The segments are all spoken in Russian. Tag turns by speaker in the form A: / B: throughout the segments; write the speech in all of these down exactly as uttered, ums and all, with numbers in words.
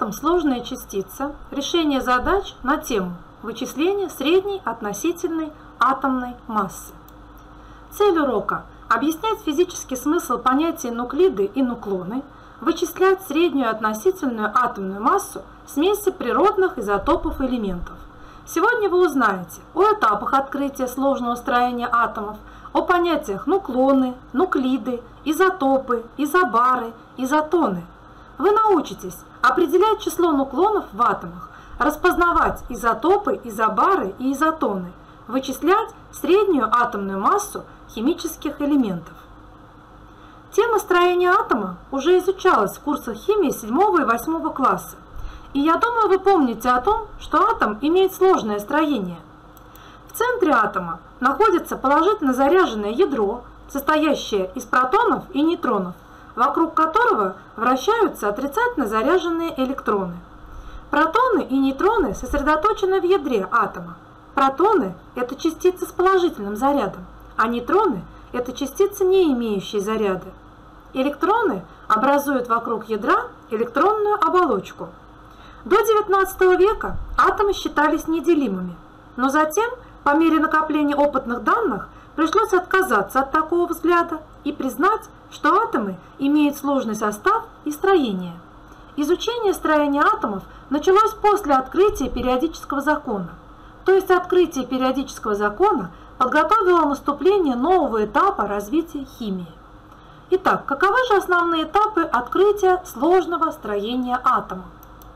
A: атом – сложная частица, решение задач на тему вычисления средней относительной атомной массы. Цель урока – объяснять физический смысл понятия нуклиды и нуклоны, вычислять среднюю относительную атомную массу смеси природных изотопов и элементов. Сегодня вы узнаете о этапах открытия сложного строения атомов, о понятиях нуклоны, нуклиды, изотопы, изобары, изотоны. Вы научитесь определять число нуклонов в атомах, распознавать изотопы, изобары и изотоны, вычислять среднюю атомную массу химических элементов. Тема строения атома уже изучалась в курсах химии седьмого и восьмого класса. И я думаю, вы помните о том, что атом имеет сложное строение. В центре атома находится положительно заряженное ядро, состоящее из протонов и нейтронов, вокруг которого вращаются отрицательно заряженные электроны. Протоны и нейтроны сосредоточены в ядре атома. Протоны – это частицы с положительным зарядом, а нейтроны – это частицы, не имеющие заряда. Электроны образуют вокруг ядра электронную оболочку. До девятнадцатого века атомы считались неделимыми, но затем, по мере накопления опытных данных, пришлось отказаться от такого взгляда и признать, что атомы имеют сложный состав и строение. Изучение строения атомов началось после открытия периодического закона. То есть открытие периодического закона подготовило наступление нового этапа развития химии. Итак, каковы же основные этапы открытия сложного строения атома?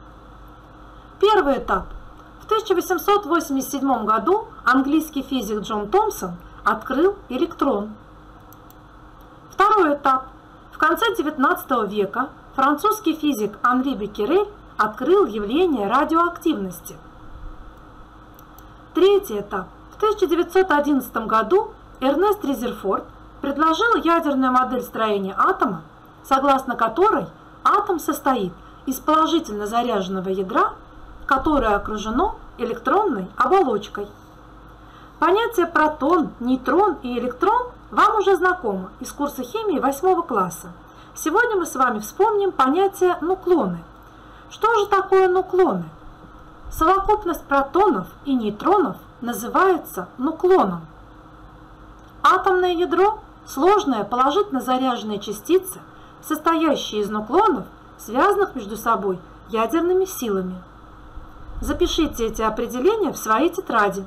A: Первый этап. В тысяча восемьсот восемьдесят седьмом году английский физик Джон Томпсон открыл электрон. Второй этап. В конце девятнадцатого века французский физик Анри Беккерель открыл явление радиоактивности. Третий этап. В тысяча девятьсот одиннадцатом году Эрнест Резерфорд предложил ядерную модель строения атома, согласно которой атом состоит из положительно заряженного ядра, которое окружено электронной оболочкой. Понятие протон, нейтрон и электрон вам уже знакомо из курса химии восьмого класса. Сегодня мы с вами вспомним понятие нуклоны. Что же такое нуклоны? Совокупность протонов и нейтронов называется нуклоном. Атомное ядро – сложная положительно заряженная частица, состоящая из нуклонов, связанных между собой ядерными силами. Запишите эти определения в своей тетради.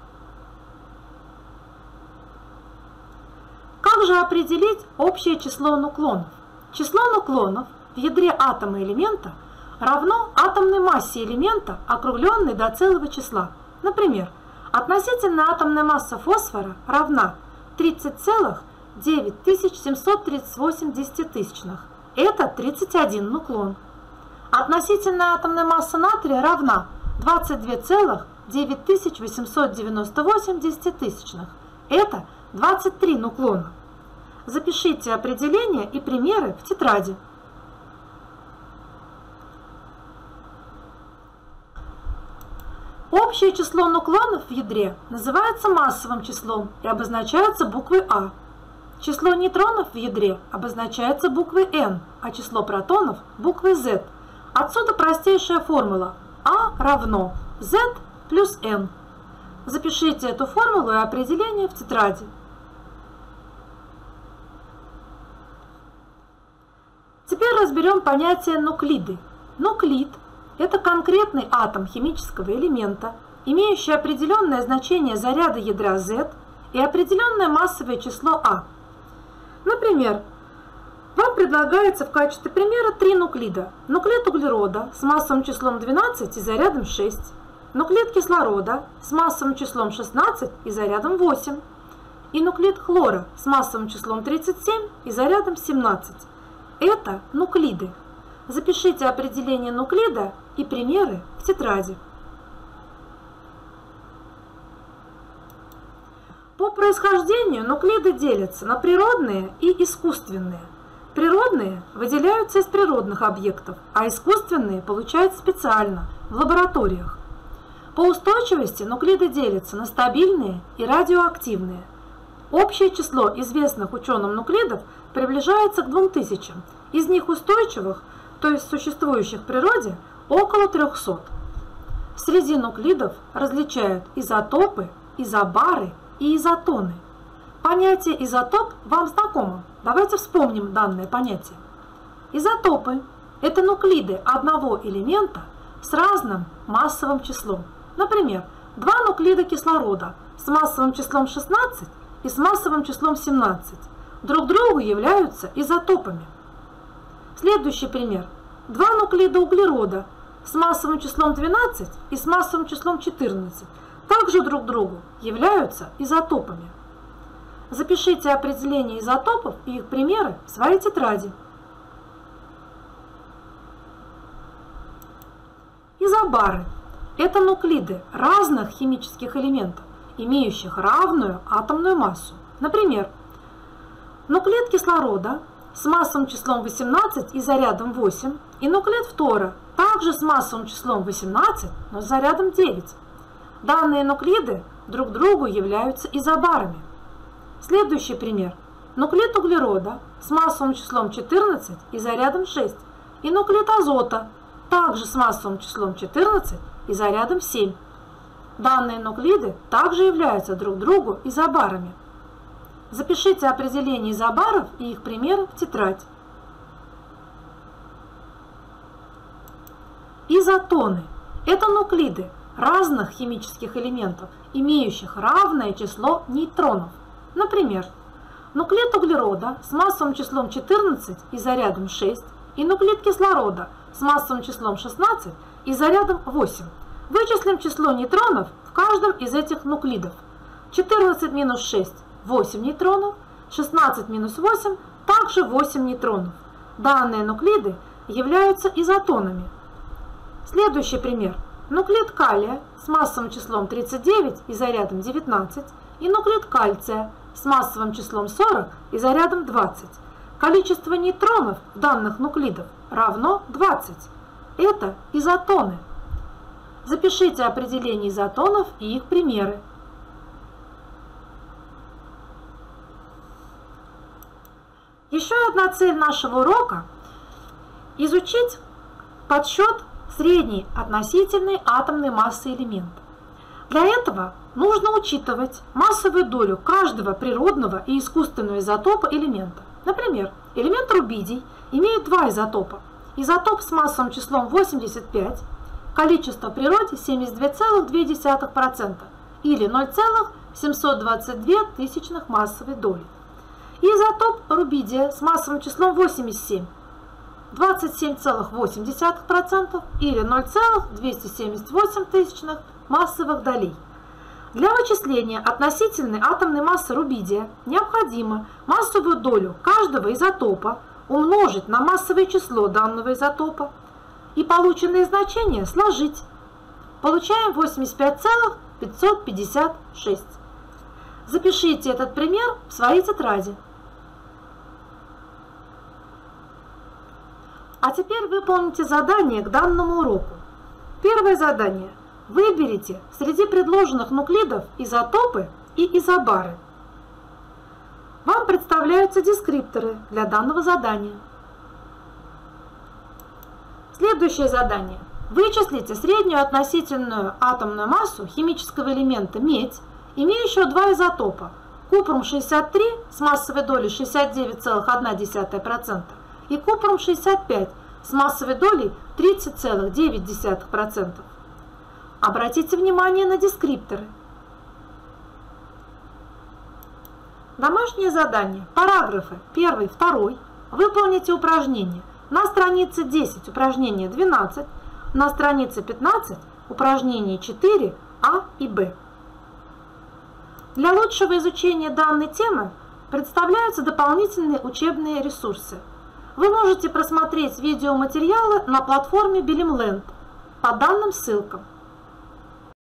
A: Как же определить общее число нуклонов? Число нуклонов в ядре атома элемента равно атомной массе элемента, округленной до целого числа. Например, относительная атомная масса фосфора равна тридцать целых девять тысяч семьсот тридцать восемь десятитысячных. Это тридцать один нуклон. Относительная атомная масса натрия равна двадцать две целых девять тысяч восемьсот девяносто восемь десятитысячных. Это двадцать три нуклона. Запишите определения и примеры в тетради. Общее число нуклонов в ядре называется массовым числом и обозначается буквой А. Число нейтронов в ядре обозначается буквой N, а число протонов – буквой Z. Отсюда простейшая формула А равно Z плюс N. Запишите эту формулу и определение в тетради. Теперь разберем понятие нуклиды. Нуклид – это конкретный атом химического элемента, имеющий определенное значение заряда ядра Z и определенное массовое число А. Например, вам предлагается в качестве примера три нуклида. Нуклид углерода с массовым числом двенадцать и зарядом шесть. Нуклид кислорода с массовым числом шестнадцать и зарядом восемь. И нуклид хлора с массовым числом тридцать семь и зарядом семнадцать. Это нуклиды. Запишите определение нуклида и примеры в тетради. По происхождению нуклиды делятся на природные и искусственные. Природные выделяются из природных объектов, а искусственные получают специально, в лабораториях. По устойчивости нуклиды делятся на стабильные и радиоактивные. Общее число известных ученым нуклидов приближается к двум тысячам. Из них устойчивых, то есть существующих в природе, около трёхсот. Среди нуклидов различают изотопы, изобары и изотоны. Понятие изотоп вам знакомо. Давайте вспомним данное понятие. Изотопы – это нуклиды одного элемента с разным массовым числом. Например, два нуклида кислорода с массовым числом шестнадцать и с массовым числом семнадцать друг другу являются изотопами. Следующий пример. Два нуклида углерода с массовым числом двенадцать и с массовым числом четырнадцать также друг другу являются изотопами. Запишите определение изотопов и их примеры в своей тетради. Изобары – это нуклиды разных химических элементов, имеющих равную атомную массу. Например, нуклид кислорода с массовым числом восемнадцать и зарядом восемь и нуклид фтора также с массовым числом восемнадцать, но с зарядом девять. Данные нуклиды друг другу являются изобарами. Следующий пример. Нуклид углерода с массовым числом четырнадцать и зарядом шесть и нуклид азота также с массовым числом четырнадцать и зарядом семь. Данные нуклиды также являются друг другу изобарами. Запишите определение изобаров и их примеры в тетрадь. Изотоны – это нуклиды разных химических элементов, имеющих равное число нейтронов. Например, нуклид углерода с массовым числом четырнадцать и зарядом шесть и нуклид кислорода с массовым числом шестнадцать и зарядом восемь. Вычислим число нейтронов в каждом из этих нуклидов. четырнадцать минус шесть – восемь нейтронов, шестнадцать минус восемь – также восемь нейтронов. Данные нуклиды являются изотонами. Следующий пример. Нуклид калия с массовым числом тридцать девять и зарядом девятнадцать и нуклид кальция с массовым числом сорок и зарядом двадцать. Количество нейтронов в данных нуклидов равно двадцать. Это изотоны. Запишите определение изотонов и их примеры. Еще одна цель нашего урока – изучить подсчет средней относительной атомной массы элемента. Для этого нужно учитывать массовую долю каждого природного и искусственного изотопа элемента. Например, элемент рубидий имеет два изотопа. Изотоп с массовым числом восемьдесят пять, количество в природе семьдесят два целых две десятых процента или ноль целых семьсот двадцать две тысячных массовой доли. И изотоп рубидия с массовым числом восемьдесят семь, двадцать семь целых восемь десятых процента или ноль целых двести семьдесят восемь тысячных массовых долей. Для вычисления относительной атомной массы рубидия необходимо массовую долю каждого изотопа умножить на массовое число данного изотопа и полученные значения сложить. Получаем восемьдесят пять целых пятьсот пятьдесят шесть. Запишите этот пример в своей тетради. А теперь выполните задание к данному уроку. Первое задание. Выберите среди предложенных нуклидов изотопы и изобары. Вам представляются дескрипторы для данного задания. Следующее задание. Вычислите среднюю относительную атомную массу химического элемента медь, имеющего два изотопа. Купрум шестьдесят три с массовой долей шестьдесят девять целых одна десятая процента и купрум шестьдесят пять с массовой долей тридцать целых девять десятых процента. Обратите внимание на дескрипторы. Домашнее задание. Параграфы первый, второй. Выполните упражнение. На странице десять упражнение двенадцать, на странице пятнадцать упражнение четыре А и Б. Для лучшего изучения данной темы представляются дополнительные учебные ресурсы. Вы можете просмотреть видеоматериалы на платформе Bilimland по данным ссылкам.